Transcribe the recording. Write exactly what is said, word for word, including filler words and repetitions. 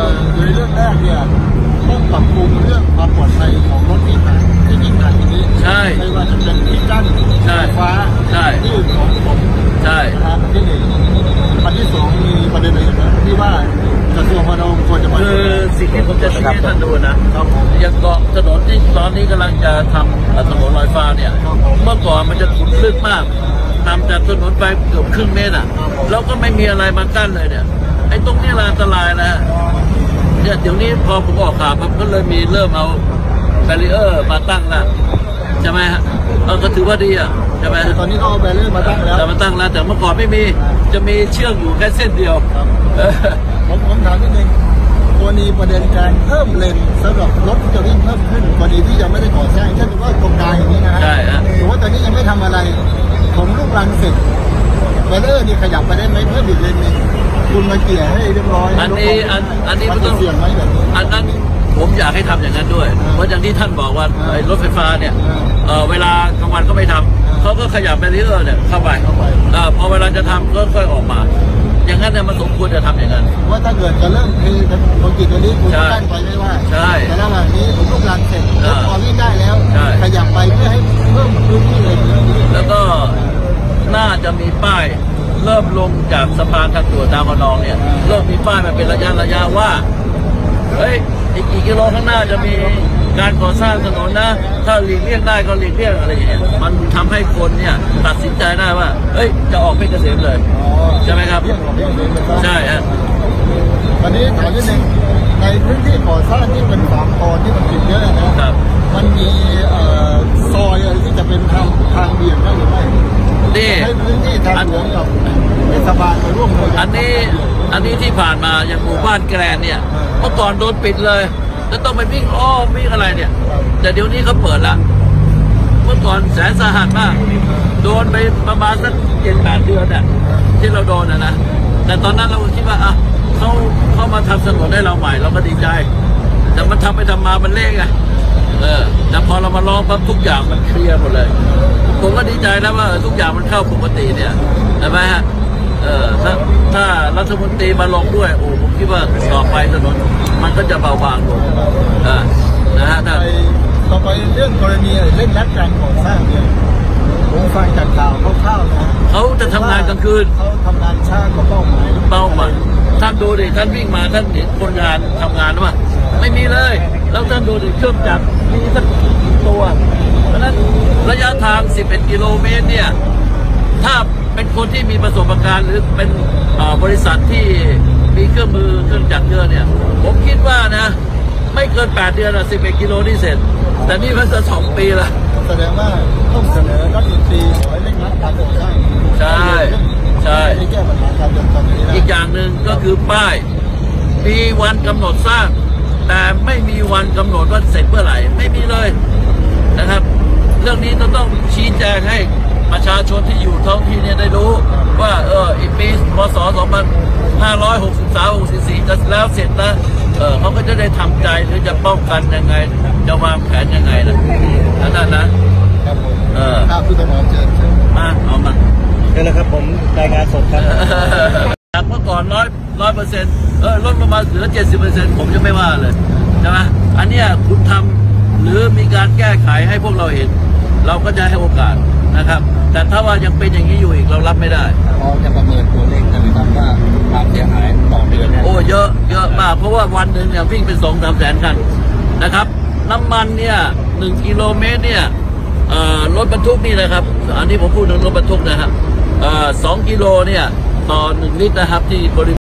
โดยเรื่องแรกเนี่ยต้องปรับปรุงเรื่องความปลอดภัยของรถที่ผ่านที่วิ่งผ่านตรงนี้ใช่ไม่ว่าจะเป็นที่กั้นไฟฟ้าที่ของผมใช่ครับที่หนึ่งประเด็นที่สองมีประเด็นอะไรที่ว่ากระทรวงพาณิชย์ควรจะมาคือสิ่งที่ผมจะชี้ให้ท่านดูนะอย่างเกาะถนนที่ตอนนี้กำลังจะทำถนนลอยฟ้าเนี่ยเมื่อก่อนมันจะขุ่นลึกมากทำจากถนนไปเกือบครึ่งเมตรอ่ะแล้วก็ไม่มีอะไรมากั้นเลยเนี่ยไอ้ตรงนี้อันตรายนะเนี่ยเดี๋ยวนี้พอผมออกข่าวมันก็เลยมีเริ่มเอาแบรีเออร์มาตั้งแล้วใช่ไหมฮะเออก็ถือว่าดีอ่ะใช่ไหมตอนนี้เขาเอาแบรีเออร์มาตั้งแล้วแต่มาตั้งแล้วแต่เมื่อก่อนไม่มีจะมีเชือกอยู่แค่เส้นเดียวผมผมถามนิดนึงกรณีประเด็นการเพิ่มเลนสำหรับรถที่จะวิ่งเพิ่มขึ้นกรณีที่ยังไม่ได้ก่อสร้างเช่นว่าโครงการอย่างนี้นะฮะใช่ฮะถือว่าตอนนี้ยังไม่ทำอะไรผมลูกรังเสร็จแบรีเออร์นี่ขยับไปได้ไหมเพิ่มอีกเลนนึงคุณมาเกี่ยให้เรียบร้อยอันนี้อันอันนี้มันต้องเสี่ยงไหมแบบนี้อันนั้นผมอยากให้ทำอย่างนั้นด้วยเพราะอย่างที่ท่านบอกว่ารถไฟฟ้าเนี่ยเวลากลางวันก็ไม่ทำเขาก็ขยับแบรีเออร์เนี่ยเข้าไปพอเวลาจะทำก็ค่อยออกมาอย่างนั้นเนี่ยมันสมควรจะทำอย่างนั้นว่าถ้าเกิดจะเริ่มคือโลจิตตัวนี้คุณตั้งไปไม่ว่าใช่แต่ระหว่างนี้ผมลูกรังเสร็จรถพอวิ่งได้แล้วขยับไปเพื่อให้เพิ่มพื้นที่เลยแล้วก็น่าจะมีป้ายเริ่มลงจากสะพานทางด่วนดาวคนองเนี่ยเริ่มมีป้ายมาเป็นระยะระยะว่าเฮ้ยอีกกี่กิโลข้างหน้าจะมีการก่อสร้างถนนนะถ้าหลีกเลี่ยงได้ก็หลีกเลี่ยงอะไรอย่างเงี้ยมันทำให้คนเนี่ยตัดสินใจได้ว่าเฮ้ยจะออกเพชรเกษมเลยใช่ไหมครับใช่ฮะวันนี้ขอนิดนึงในพื้นที่ก่อสร้างที่เป็นสามตอนที่มันติดเยอะนะครับมันมีซอยอะไรที่จะเป็นทางทางเบี่ยงได้หรือไม่นี่ให้พื้นที่ทางหลวงกับเทศบาลมาร่วมมืออันนี้อันนี้ที่ผ่านมาอย่างหมู่บ้านแกรนเนี่ยเมื่อก่อนโดนปิดเลยจะต้องไปวิ่งอ้อมวิ่งอะไรเนี่ยแต่เดี๋ยวนี้เขาเปิดละเมื่อก่อนแสนสาหัสมากโดนไปประมาณสักเจ็ดแปดเดือนเนี่ยที่เราโดนนะนะแต่ตอนนั้นเราก็คิดว่าอ่ะเขาเขามาทำถนนให้เราใหม่เราก็ดีใจแต่มันทำไปทำมามันเละไงเออแต่พอเรามาลองปั๊บทุกอย่างมันเคลียร์หมดเลยผมก็ดีใจนะว่าทุกอย่างมันเข้าปกติเนี่ยใช่ไหมฮะเออถ้าถ้ารัฐมนตรีมาลงด้วยโอ้ผมคิดว่าต่อไปถนนมันก็จะเบาบางลงอ่านะฮะต่อไปเรื่องกรณีเร่งรัดการก่อสร้างเนี่ยผมฟังจากข่าวคร่าวๆนะเขาจะทำงานกลางคืนเขาทำงานช้ากว่าเป้าหมายเป้าหมายท่านดูดิท่านวิ่งมาท่านเห็นคนงานทำงานหรือเปล่าไม่มีเลยแล้วท่านดูดิเครื่องจักรมีสักกี่ตัวเพราะนั้นระยะทางสิบเอ็ดกิโลเมตรเนี่ยถ้าเป็นคนที่มีประสบการณ์หรือเป็นบริษัทที่มีเครื่องมือเครื่องจักรเยอะเนี่ยผมคิดว่านะไม่เกินแปดเดือนอะสิบเอ็ดกิโลนี่เสร็จแต่นี่มันจะสองปีละแสดงว่าต้องเสนอรัฐมนตรีขอให้เร่งรัดการก่อสร้างใช่ใช่แก้ปัญหาการจราจรนี้อีกอย่างหนึ่งก็คือป้ายมีวันกำหนดสร้างแต่ไม่มีวันกำหนดว่าเสร็จเมื่อไหร่ไม่มีเลยนะครับเรื่องนี้ต้องต้องชี้แจงให้ประชาชนที่อยู่ท้องที่เนี่ยได้รู้ว่าเอออีกปีพศสองพันห้าร้อยหกสิบสาม หกสิบสี่จะแล้วเสร็จนะเออเขาก็จะได้ทำใจหรือจะป้องกันยังไงจะวางแผนยังไงนะนั่นนะครับผมเออครับผู้ตำรวจเชิญมาเอามาเชิญเลยครับผมรายงานสดครับจากเมื่อก่อนร้อยร้อยเปอร์เซ็นต์เออลดลงมาเหลือเจ็ดสิบเปอร์เซ็นต์ผมจะไม่ว่าเลยใช่ไหมอันเนี้ยคุณทำหรือมีการแก้ไขให้พวกเราเห็นเราก็จะให้โอกาสนะครับแต่ถ้าว่ายังเป็นอย่างนี้อยู่อีกเรารับไม่ได้พอจะประเมินตัวเลขได้ไหมครับว่าความเสียหายต่อเดือนเนี่ยโอ้เยอะเยอะมากเพราะว่าวันหนึ่งเนี่ยวิ่งเป็นสองสามแสนคันนะครับน้ำมันเนี่ยหนึ่งกิโลเมตรเนี่ยรถบรรทุกนี่นะครับอันนี้ผมพูดถึงรถบรรทุกนะครับสองกิโลเนี่ยต่อหนึ่งลิตรนะครับที่บริ